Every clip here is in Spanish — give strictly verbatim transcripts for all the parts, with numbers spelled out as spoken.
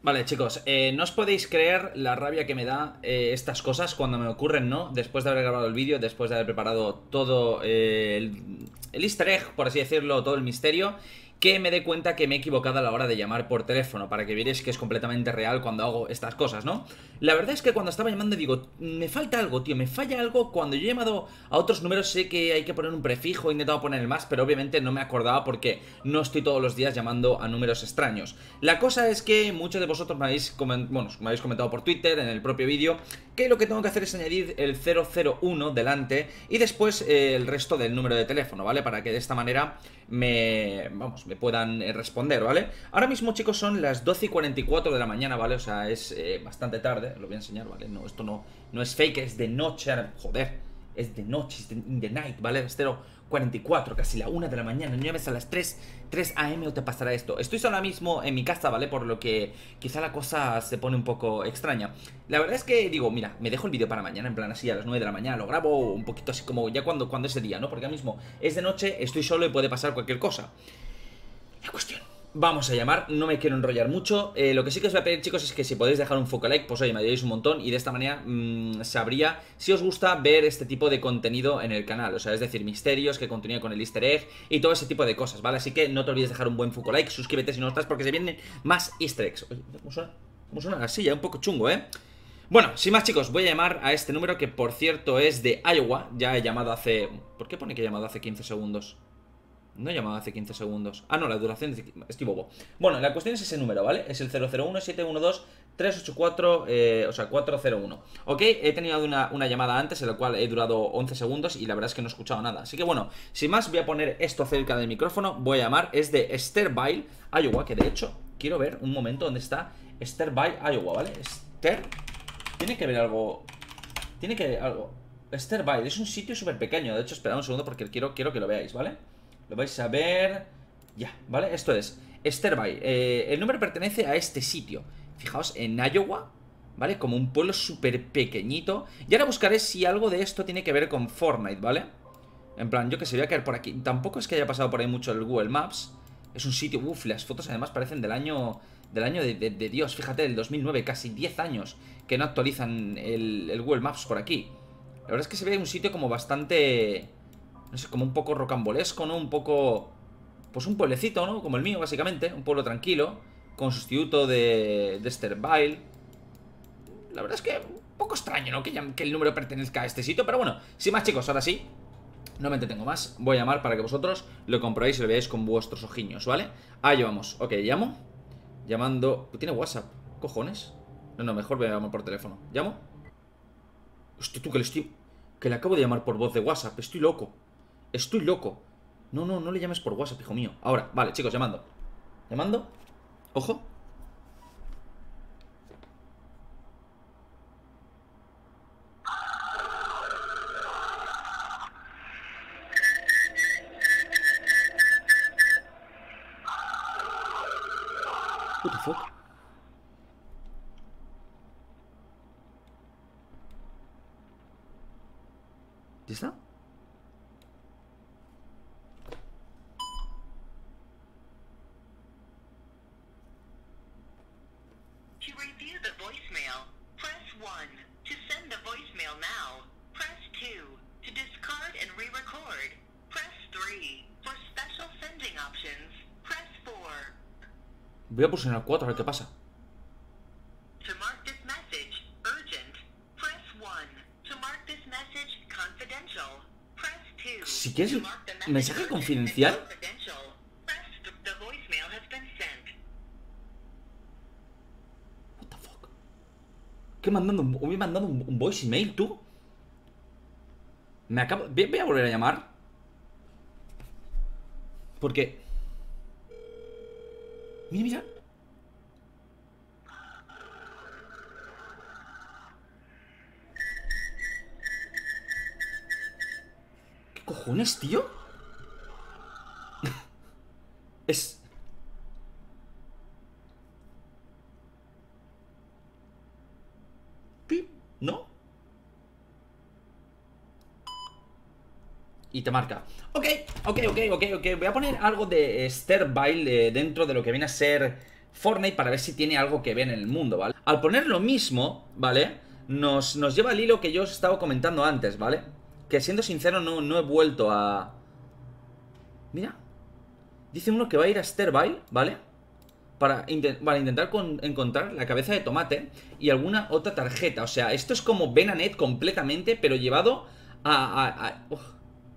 Vale, chicos, eh, no os podéis creer la rabia que me da eh, estas cosas cuando me ocurren, ¿no? Después de haber grabado el vídeo, después de haber preparado todo eh, el, el easter egg, por así decirlo, todo el misterio, que me dé cuenta que me he equivocado a la hora de llamar por teléfono, para que veáis que es completamente real cuando hago estas cosas, ¿no? La verdad es que cuando estaba llamando digo, me falta algo, tío, me falla algo. Cuando yo he llamado a otros números sé que hay que poner un prefijo, he intentado poner el más, pero obviamente no me acordaba porque no estoy todos los días llamando a números extraños. La cosa es que muchos de vosotros me habéis, coment bueno, me habéis comentado por Twitter, en el propio vídeo, que lo que tengo que hacer es añadir el cero cero uno delante y después eh, el resto del número de teléfono, ¿vale? Para que de esta manera me, vamos, me puedan eh, responder, ¿vale? Ahora mismo, chicos, son las doce y cuarenta y cuatro de la mañana, ¿vale? O sea, es eh, bastante tarde, lo voy a enseñar, ¿vale? No, esto no, no es fake, es de noche, joder, es de noche, es de in the night, ¿vale? Es cero cuarenta y cuatro, casi la una de la mañana, no llames a las tres a m o te pasará esto. Estoy ahora mismo en mi casa, ¿vale? Por lo que quizá la cosa se pone un poco extraña. La verdad es que digo, mira, me dejo el vídeo para mañana, en plan así a las nueve de la mañana, lo grabo un poquito así como ya cuando, cuando es el día, ¿no? Porque ahora mismo es de noche, estoy solo y puede pasar cualquier cosa. La cuestión, vamos a llamar, no me quiero enrollar mucho. eh, Lo que sí que os voy a pedir, chicos, es que si podéis dejar un foco like, pues oye, me ayudáis un montón. Y de esta manera mmm, sabría si os gusta ver este tipo de contenido en el canal. O sea, es decir, misterios, que continúe con el easter egg y todo ese tipo de cosas, ¿vale? Así que no te olvides dejar un buen foco like, suscríbete si no estás, porque se vienen más easter eggs. ¿Cómo suena? ¿Cómo suena la silla? Un poco chungo, ¿eh? Bueno, sin más, chicos, voy a llamar a este número que, por cierto, es de Iowa. Ya he llamado hace... ¿Por qué pone que he llamado hace quince segundos? No he llamado hace quince segundos. Ah, no, la duración de... Estoy bobo. Bueno, la cuestión es ese número, ¿vale? Es el cero cero uno siete uno dos tres ocho cuatro, eh, o sea, cuatro cero uno. Ok, he tenido una, una llamada antes en la cual he durado once segundos y la verdad es que no he escuchado nada. Así que bueno, sin más, voy a poner esto cerca del micrófono. Voy a llamar, es de Sterville, Iowa, que de hecho, quiero ver un momento dónde está Sterville, Iowa, ¿vale? Ster... Tiene que ver algo... Tiene que ver algo... Sterville, es un sitio súper pequeño. De hecho, esperad un segundo porque quiero, quiero que lo veáis, ¿vale? Lo vais a ver... Ya, ¿vale? Esto es Sterville. eh, El número pertenece a este sitio. Fijaos, en Iowa, ¿vale? Como un pueblo súper pequeñito. Y ahora buscaré si algo de esto tiene que ver con Fortnite, ¿vale? En plan, yo que sé, voy a caer por aquí. Tampoco es que haya pasado por ahí mucho el Google Maps. Es un sitio... Uf, las fotos además parecen del año... Del año de, de, de Dios, fíjate, del dos mil nueve. Casi diez años que no actualizan el, el Google Maps por aquí. La verdad es que se ve un sitio como bastante... No sé, como un poco rocambolesco, ¿no? Un poco... Pues un pueblecito, ¿no? Como el mío, básicamente. Un pueblo tranquilo. Con sustituto de... De Sterville. La verdad es que un poco extraño, ¿no? Que, ya, que el número pertenezca a este sitio. Pero bueno, sin más, chicos, ahora sí. No me entretengo más. Voy a llamar para que vosotros lo comprobéis y lo veáis con vuestros ojiños, ¿vale? Ahí vamos. Ok, llamo. Llamando... ¿Tiene WhatsApp? ¿Cojones? No, no, mejor voy a llamar por teléfono. ¿Llamo? Hostia, tú que le estoy... Que le acabo de llamar por voz de WhatsApp. Estoy loco. Estoy loco. No, no, no le llames por WhatsApp, hijo mío. Ahora, vale, chicos, llamando. Llamando. Ojo. What the fuck? ¿Ya está? To review the voicemail, press one. To send the voicemail now, press two. To discard and re-record, press three. For special sending options, press four. Voy a pulsar el cuatro a ver qué pasa. To mark this message urgent, press one. To mark this message confidential, press two. Si quieres To el mark the mensaje message confidencial. confidential, press th- the voicemail has been sent. What the fuck? ¿Qué mandando? un- ¿Me he mandado un, un voice email, tú? Me acabo... Voy voy a volver a llamar. Porque... Mira, mira. ¿Qué cojones, tío? Es... Pip, ¿no? Y te marca. Ok, ok, ok, ok, ok. Voy a poner algo de Sterville eh, dentro de lo que viene a ser Fortnite para ver si tiene algo que ver en el mundo, ¿vale? Al poner lo mismo, ¿vale? Nos, nos lleva al hilo que yo os estaba comentando antes, ¿vale? Que siendo sincero no, no he vuelto a... Mira. Dice uno que va a ir a Sterby, ¿vale? Para, intent para intentar con encontrar la cabeza de tomate y alguna otra tarjeta. O sea, esto es como Benanet completamente, pero llevado a... a, a... Oh.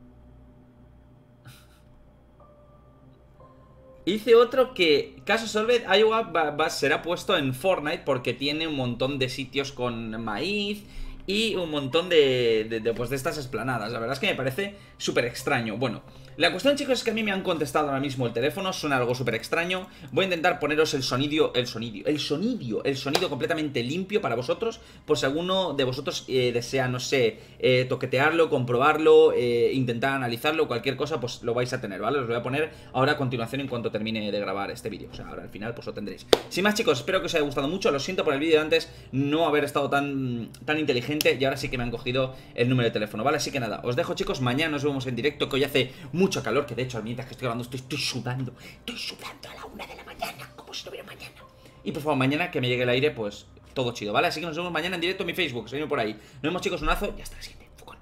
Hice otro que, caso Solved, Iowa va, va, será puesto en Fortnite porque tiene un montón de sitios con maíz y un montón de, de, de, pues de estas esplanadas. La verdad es que me parece súper extraño. Bueno, la cuestión, chicos, es que a mí me han contestado ahora mismo el teléfono. Suena algo súper extraño. Voy a intentar poneros el sonido, el sonido, el sonido, el sonido completamente limpio para vosotros, por si alguno de vosotros eh, desea, no sé, eh, toquetearlo, comprobarlo, eh, intentar analizarlo, cualquier cosa, pues lo vais a tener, ¿vale? Os voy a poner ahora a continuación en cuanto termine de grabar este vídeo. O sea, ahora al final pues lo tendréis. Sin más, chicos, espero que os haya gustado mucho. Lo siento por el vídeo de antes no haber estado tan, tan inteligente. Y ahora sí que me han cogido el número de teléfono, ¿vale? Así que nada, os dejo, chicos. Mañana nos vemos en directo, que hoy hace mucho calor. Que de hecho, mientras que estoy grabando estoy, estoy sudando. Estoy sudando a la una de la mañana, como si no hubiera mañana. Y por favor, mañana que me llegue el aire, pues todo chido, ¿vale? Así que nos vemos mañana en directo en mi Facebook. Seguidme por ahí. Nos vemos, chicos, un abrazo y hasta la siguiente. Fucón.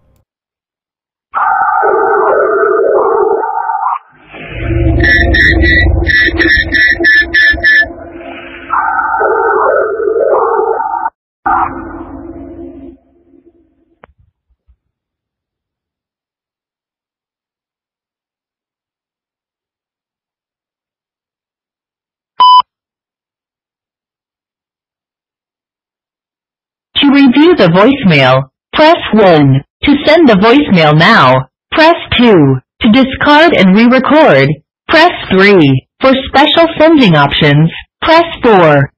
To review the voicemail, press one. To send the voicemail now, press two. To discard and re-record, press three. For special sending options, press four.